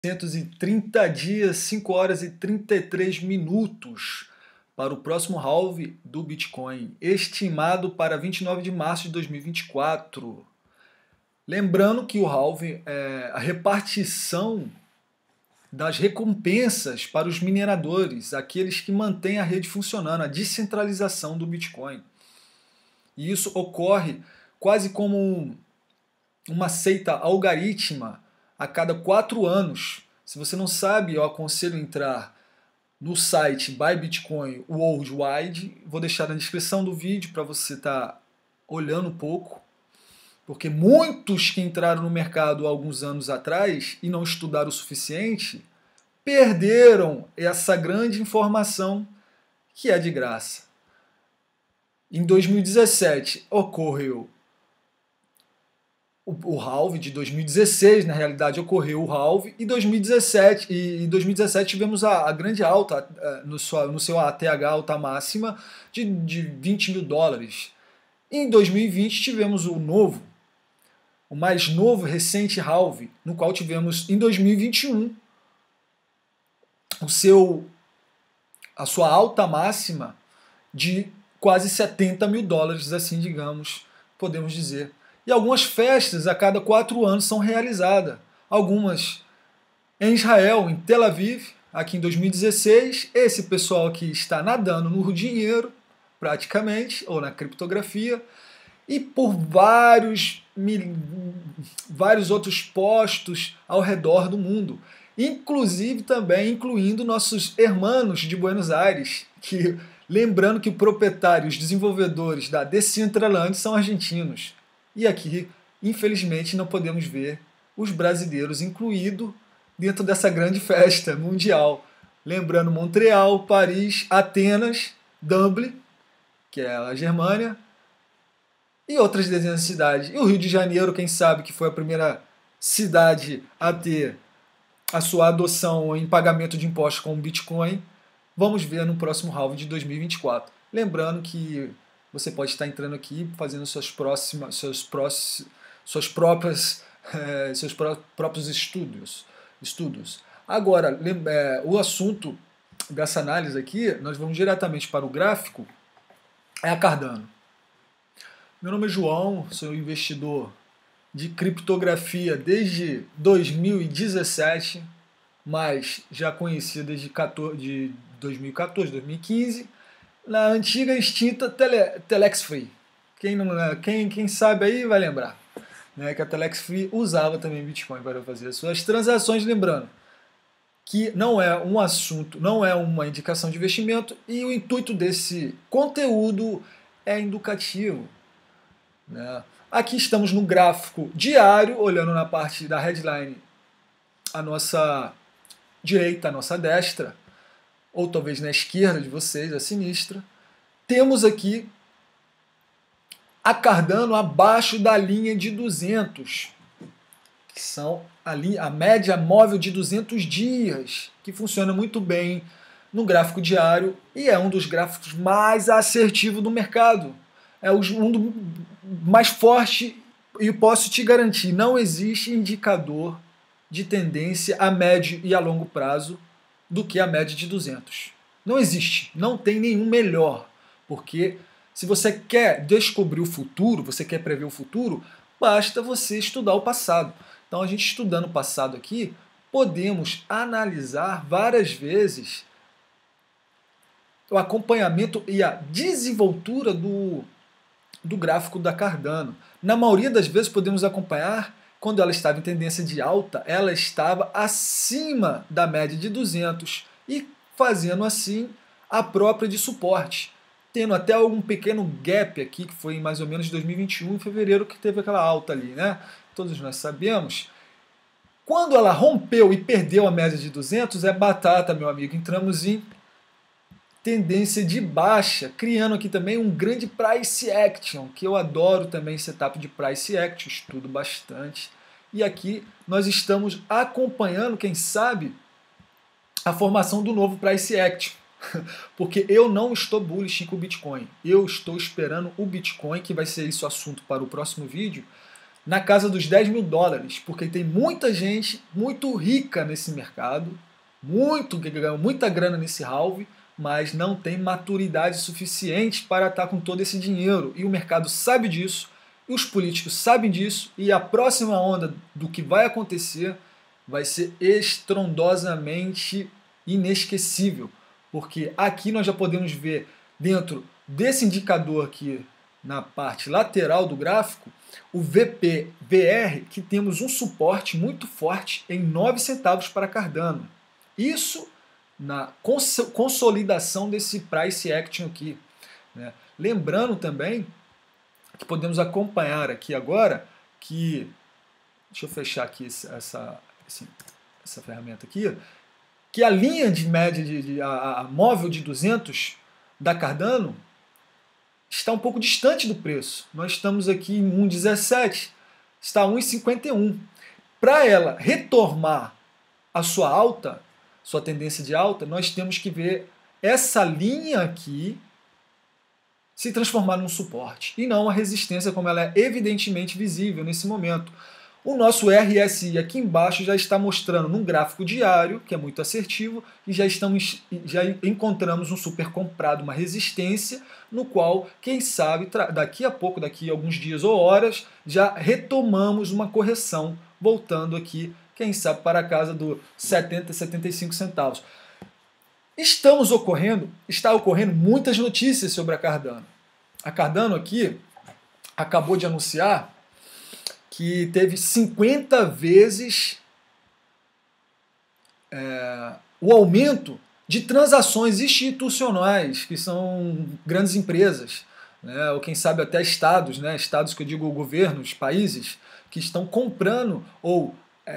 430 dias, 5 horas e 33 minutos para o próximo halving do Bitcoin, estimado para 29 de março de 2024. Lembrando que o halving é a repartição das recompensas para os mineradores, aqueles que mantêm a rede funcionando, a descentralização do Bitcoin. E isso ocorre quase como uma seita algorítmica a cada 4 anos. Se você não sabe, eu aconselho entrar no site Buy Bitcoin Worldwide. Vou deixar na descrição do vídeo para você estar olhando um pouco. Porque muitos que entraram no mercado há alguns anos atrás e não estudaram o suficiente, perderam essa grande informação que é de graça. Em 2017 ocorreu o halving de 2016, na realidade ocorreu o halving, e 2017 tivemos a grande alta no seu ATH alta máxima de 20 mil dólares. Em 2020 tivemos o mais novo, recente halving, no qual tivemos em 2021 a sua alta máxima de quase 70 mil dólares, assim digamos, podemos dizer. E algumas festas a cada 4 anos são realizadas. Algumas em Israel, em Tel Aviv, aqui em 2016. Esse pessoal aqui está nadando no dinheiro, praticamente, ou na criptografia. E por vários outros postos ao redor do mundo. Inclusive também incluindo nossos irmãos de Buenos Aires, que lembrando que o proprietário e os desenvolvedores da Decentraland são argentinos. E aqui, infelizmente, não podemos ver os brasileiros incluídos dentro dessa grande festa mundial. Lembrando Montreal, Paris, Atenas, Dublin, que é a Germânia, e outras dezenas de cidades. E o Rio de Janeiro, quem sabe, que foi a primeira cidade a ter a sua adoção em pagamento de impostos com o Bitcoin. Vamos ver no próximo halving de 2024. Lembrando que você pode estar entrando aqui fazendo seus próprios estudos. Agora, o assunto dessa análise aqui, nós vamos diretamente para o gráfico, é a Cardano. Meu nome é João, sou investidor de criptografia desde 2017, mas já conhecia desde 2014, 2015, na antiga extinta Telex Free. Quem sabe aí vai lembrar, né, que a Telex Free usava também Bitcoin para fazer as suas transações, lembrando que não é um assunto, não é uma indicação de investimento e o intuito desse conteúdo é educativo, né? Aqui estamos no gráfico diário, olhando na parte da headline à nossa direita, à nossa destra, ou talvez na esquerda de vocês, a sinistra. Temos aqui a Cardano abaixo da linha de 200, que são a média móvel de 200 dias, que funciona muito bem no gráfico diário e é um dos gráficos mais assertivos do mercado. É um do mais forte e posso te garantir, não existe indicador de tendência a médio e a longo prazo do que a média de 200. Não existe, não tem nenhum melhor, porque se você quer descobrir o futuro, você quer prever o futuro, basta você estudar o passado. Então a gente estudando o passado aqui, podemos analisar várias vezes o acompanhamento e a desenvoltura do gráfico da Cardano. Na maioria das vezes podemos acompanhar, quando ela estava em tendência de alta, ela estava acima da média de 200 e fazendo assim a própria de suporte, tendo até algum pequeno gap aqui, que foi em mais ou menos 2021, em fevereiro, que teve aquela alta ali, né? Todos nós sabemos. Quando ela rompeu e perdeu a média de 200, é batata, meu amigo. Entramos em tendência de baixa, criando aqui também um grande price action, que eu adoro também setup de price action, estudo bastante. E aqui nós estamos acompanhando, quem sabe, a formação do novo price action. Porque eu não estou bullish com o Bitcoin. Eu estou esperando o Bitcoin, que vai ser isso assunto para o próximo vídeo, na casa dos 10 mil dólares, porque tem muita gente muito rica nesse mercado, que ganhou muita grana nesse halving, mas não tem maturidade suficiente para estar com todo esse dinheiro. E o mercado sabe disso, e os políticos sabem disso, e a próxima onda do que vai acontecer vai ser estrondosamente inesquecível, porque aqui nós já podemos ver dentro desse indicador aqui na parte lateral do gráfico, o VP/VR, que temos um suporte muito forte em 9 centavos para Cardano. Isso na consolidação desse price action aqui, né? Lembrando também que podemos acompanhar aqui agora que, deixa eu fechar aqui essa ferramenta aqui, que a linha de média, a móvel de 200 da Cardano está um pouco distante do preço. Nós estamos aqui em 1,17, está 1,51. Para ela retomar a sua alta, sua tendência de alta, nós temos que ver essa linha aqui se transformar num suporte e não uma resistência como ela é evidentemente visível nesse momento. O nosso RSI aqui embaixo já está mostrando num gráfico diário, que é muito assertivo, e já encontramos um super comprado, uma resistência, no qual, quem sabe, daqui a pouco, daqui a alguns dias ou horas, já retomamos uma correção, voltando aqui, quem sabe, para a casa do 70, 75 centavos. Está ocorrendo muitas notícias sobre a Cardano. A Cardano aqui acabou de anunciar que teve 50 vezes o aumento de transações institucionais, que são grandes empresas, né, ou quem sabe até estados, né, estados que eu digo governos, países, que estão comprando ou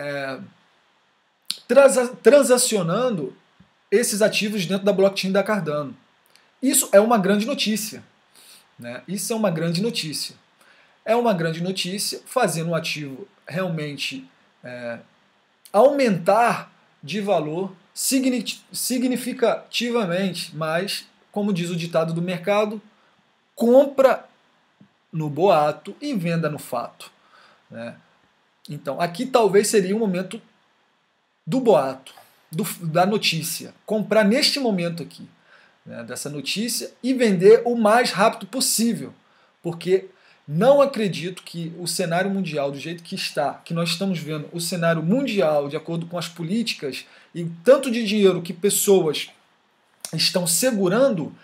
transacionando esses ativos dentro da blockchain da Cardano. Isso é uma grande notícia, né? Isso é uma grande notícia. É uma grande notícia, fazendo o ativo realmente aumentar de valor significativamente, mas, como diz o ditado do mercado, compra no boato e venda no fato, né? Então, aqui talvez seria o momento do boato, da notícia. Comprar neste momento aqui, né, dessa notícia, e vender o mais rápido possível, porque não acredito que o cenário mundial, do jeito que está, que nós estamos vendo, o cenário mundial, de acordo com as políticas e tanto de dinheiro que pessoas estão segurando,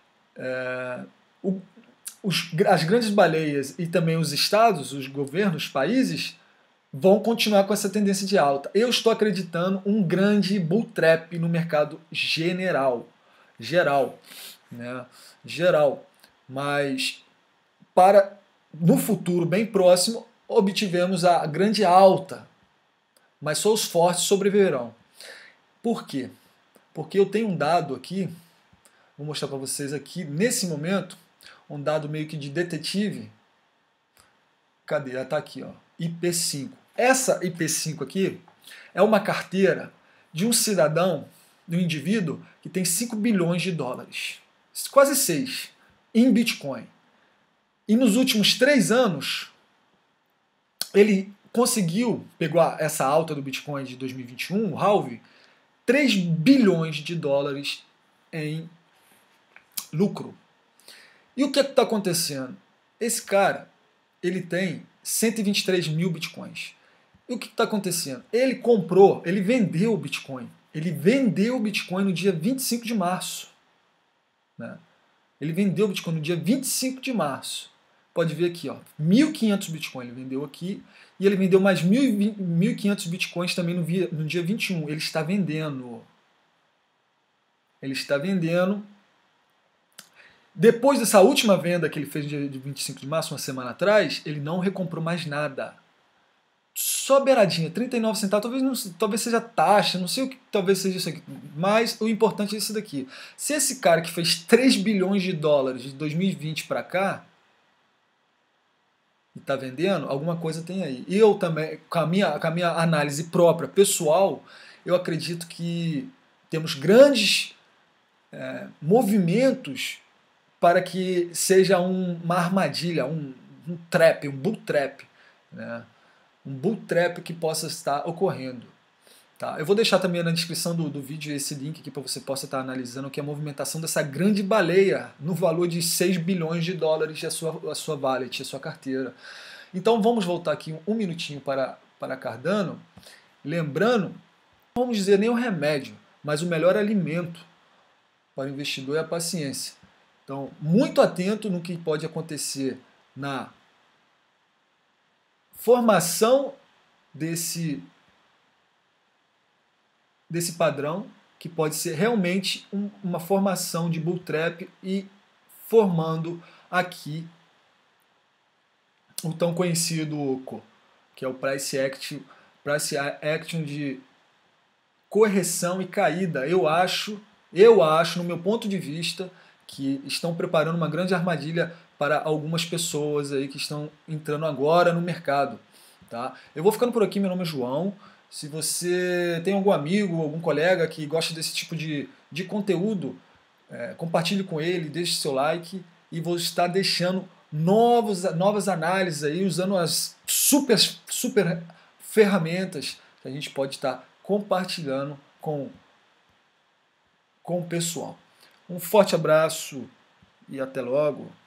as grandes baleias e também os estados, os governos, os países, vão continuar com essa tendência de alta. Eu estou acreditando um grande bull trap no mercado geral, né? Mas para no futuro bem próximo obtivemos a grande alta, mas só os fortes sobreviverão. Por quê? Porque eu tenho um dado aqui, vou mostrar para vocês aqui nesse momento, um dado meio que de detetive. Cadê? Está aqui, ó, IP5. Essa IP5 aqui é uma carteira de um cidadão, de um indivíduo que tem 5 bilhões de dólares, quase 6, em Bitcoin. E nos últimos 3 anos, ele conseguiu, pegou essa alta do Bitcoin de 2021, o halving, 3 bilhões de dólares em lucro. E o que está acontecendo? Esse cara, ele tem 123 mil Bitcoins. E o que está acontecendo? Ele vendeu o Bitcoin. Ele vendeu o Bitcoin no dia 25 de março. Né? Ele vendeu o Bitcoin no dia 25 de março. Pode ver aqui, ó, 1.500 Bitcoin ele vendeu aqui. E ele vendeu mais 1.500 Bitcoins também no dia 21. Ele está vendendo. Ele está vendendo. Depois dessa última venda que ele fez no dia 25 de março, uma semana atrás, ele não recomprou mais nada. Só beiradinha, 39 centavos, talvez seja taxa, não sei o que talvez seja isso aqui, mas o importante é isso daqui. Se esse cara que fez 3 bilhões de dólares de 2020 para cá e está vendendo, alguma coisa tem aí. E eu também, com a minha análise própria, pessoal, eu acredito que temos grandes movimentos para que seja uma armadilha, um trap, um bull trap. né? Um bull trap que possa estar ocorrendo. Tá? Eu vou deixar também na descrição do vídeo esse link aqui para você possa estar analisando que é a movimentação dessa grande baleia no valor de 6 bilhões de dólares a sua wallet, a sua carteira. Então vamos voltar aqui um minutinho para Cardano, lembrando, não vamos dizer nem o remédio, mas o melhor alimento para o investidor é a paciência. Então, muito atento no que pode acontecer na formação desse padrão, que pode ser realmente uma formação de bull trap e formando aqui o tão conhecido OCO, que é o price action de correção e caída. Eu acho, no meu ponto de vista, que estão preparando uma grande armadilha para algumas pessoas aí que estão entrando agora no mercado. Tá? Eu vou ficando por aqui, meu nome é João. Se você tem algum amigo, algum colega que gosta desse tipo de conteúdo, compartilhe com ele, deixe seu like e vou estar deixando novas análises aí, usando as super ferramentas que a gente pode estar compartilhando com o pessoal. Um forte abraço e até logo.